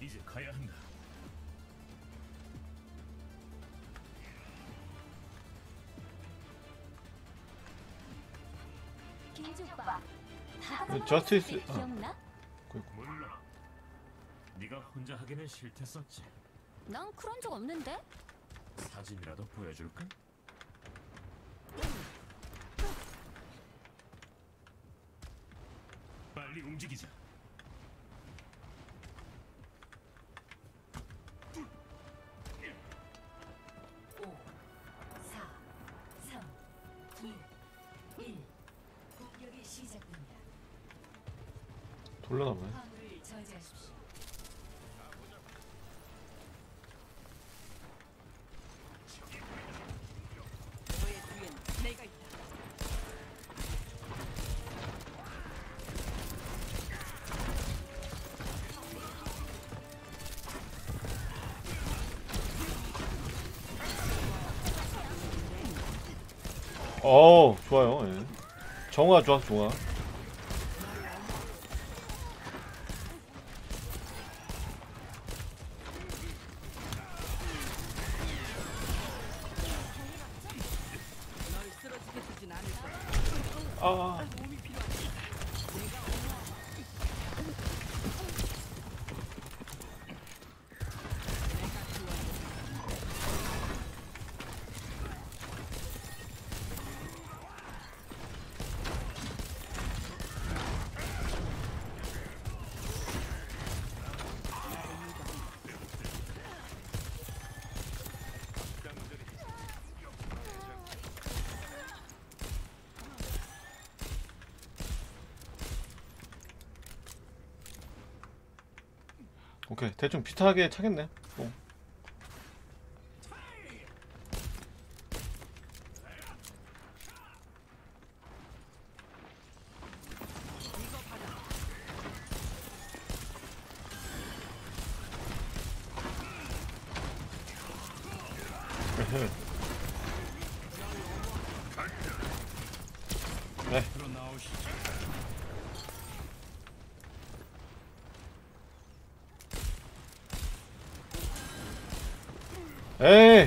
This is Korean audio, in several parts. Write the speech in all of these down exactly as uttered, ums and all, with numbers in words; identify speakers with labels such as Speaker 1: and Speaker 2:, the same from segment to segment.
Speaker 1: 이제 가야 한다.
Speaker 2: 김지 오빠.
Speaker 3: 저스티스. 아,
Speaker 2: 기억나?
Speaker 1: 몰라. 네가 혼자 하기는 싫댔었지.
Speaker 2: 난 그런 적 없는데.
Speaker 1: 사진이라도 보여줄까? 빨리 움직이자.
Speaker 4: 오, 사, 삼, 이, 일. 공격이 시작됩니다.
Speaker 3: 돌려나보네.
Speaker 4: 화물을 저지하십시오. 너의 뒤엔 내가 있다.
Speaker 3: 어, 좋아요. 예. 정화 좋아, 좋아.
Speaker 4: 널 쓰러지게 두진 않을 거야.
Speaker 3: 아,
Speaker 4: 도움이 필요하다.
Speaker 3: 오케이. 대충 비슷하게 차겠네. 어. 에헤. 네.
Speaker 1: 들어 나오시죠.
Speaker 3: 에이.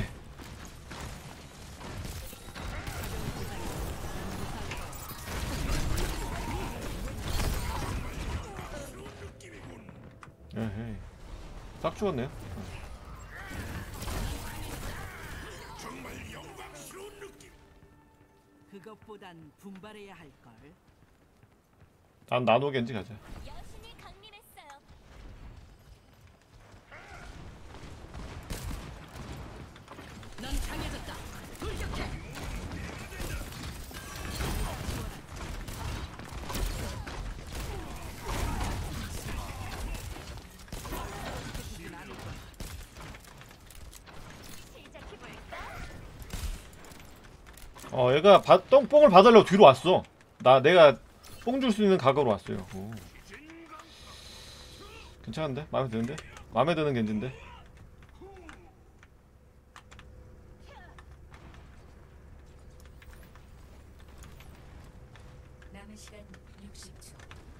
Speaker 3: 에헤이. 딱 죽었네요.
Speaker 4: 그것보단 분발해야 할 걸.
Speaker 3: 난 나노 겐지 가자.
Speaker 2: 여신이 강림했어요.
Speaker 4: 넌 강해졌다. 돌격해.
Speaker 3: 어, 얘가 바, 똥, 뽕을 받으려고 뒤로 왔어. 나, 내가 뽕 줄 수 있는 각오로 왔어요. 오. 괜찮은데? 마음에 드는데? 마음에 드는 겐지인데?
Speaker 4: 남은 시간 육십 초.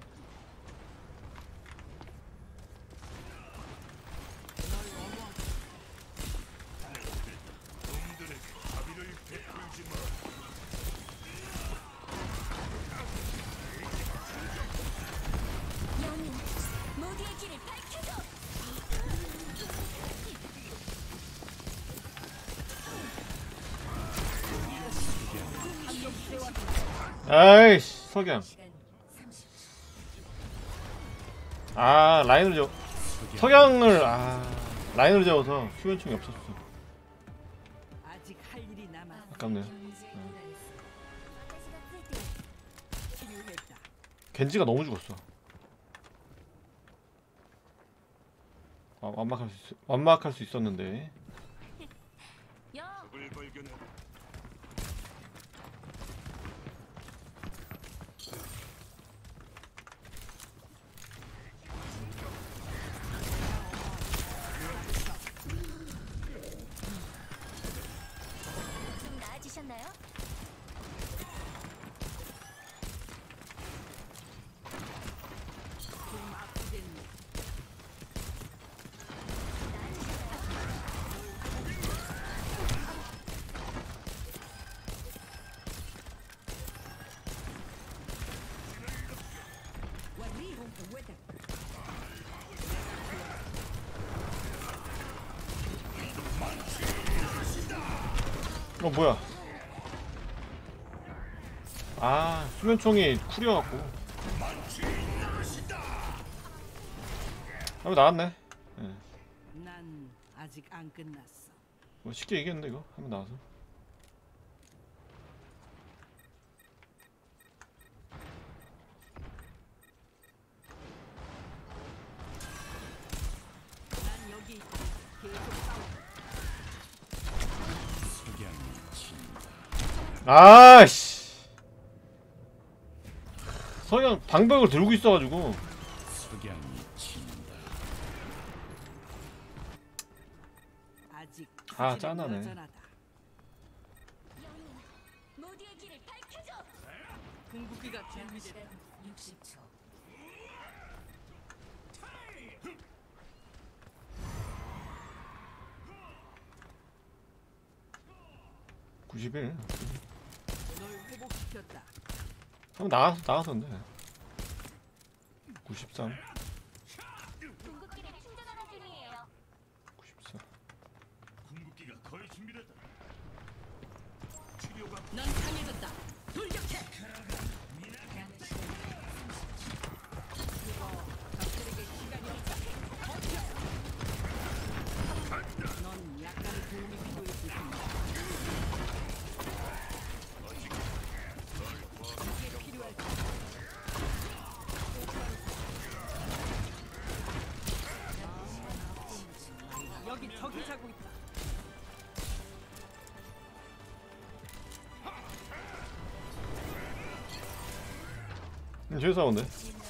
Speaker 1: 놈들에게 자비를 베풀지 마.
Speaker 2: 영웅, 모두의 길을 밝혀줘.
Speaker 3: 아이씨, 석양.
Speaker 4: 시간 삼십 초.
Speaker 3: 아, 라인을 재 석양을, 아, 라인을 재워서 수면총이 없었어.
Speaker 4: 아직 할 일이 남았어.
Speaker 3: 아깝네요.
Speaker 4: 경제에 도달했어. 필요했다.
Speaker 3: 겐지가 너무 죽었어. 아, 완막할 수, 있, 완막할 수 있었는데.
Speaker 2: 야,
Speaker 1: 적을 발견해.
Speaker 2: 좀 나아지셨나요?
Speaker 4: 좀 아프겠네. 왜다?
Speaker 3: 어 뭐야? 아 수면총이 쿨이어갖고. 한번 나왔네. 예.
Speaker 4: 난 아직 안 끝났어.
Speaker 3: 뭐 쉽게 이겼는데 이거 한번 나와서.
Speaker 4: 난 여기 있다. 계속 싸워.
Speaker 1: 석양이 친다.
Speaker 3: 아씨. 서양 방벽을 들고 있어가지고.
Speaker 1: 석양이 친다.
Speaker 4: 아직
Speaker 3: 아,
Speaker 4: 기질은
Speaker 3: 짠하네.
Speaker 4: 여전하다.
Speaker 2: 영웅, 모두의 길을 밝혀줘.
Speaker 4: 궁극기가 준비됐다.
Speaker 2: 육십 초.
Speaker 3: 구십일.
Speaker 4: 널 회복시켰다.
Speaker 3: 한번 나와서 나와서인데. 구십삼.
Speaker 2: 궁극기를 충전하는 중이에요.
Speaker 3: 구십사.
Speaker 1: 궁극기가 거의 준비됐다. 치료가
Speaker 4: 넌 강해졌다. 돌격해. 이거 적들에게 시간이 없다. 버텨. 넌 약간의 도움이 필요했을 텐데. 이게 필요할 거야. 여기 적이 자고 있다.
Speaker 3: 음, 제일 싸운데.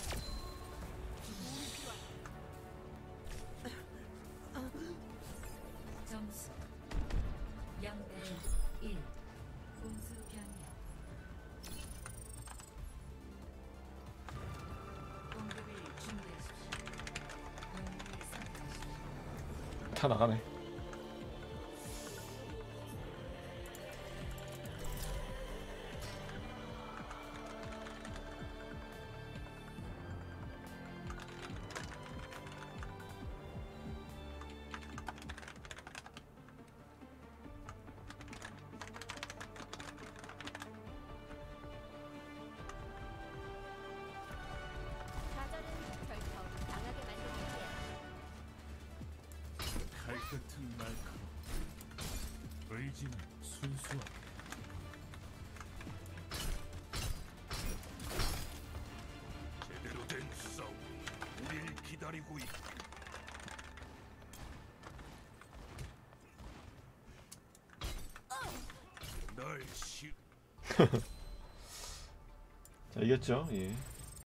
Speaker 5: 점수 영 대 일. 공수 변경. 공격을 준비하십시오. 공격을 선택하십시오.
Speaker 3: 다 나가네.
Speaker 2: 좌절은 절더 강하게 만들어주세요.
Speaker 1: 칼 같은 날카로움. 의지는 순수하다. 제대로 된 싸움. 우릴 기다리고 있다. 널 시.
Speaker 3: 자 이겼죠. 예.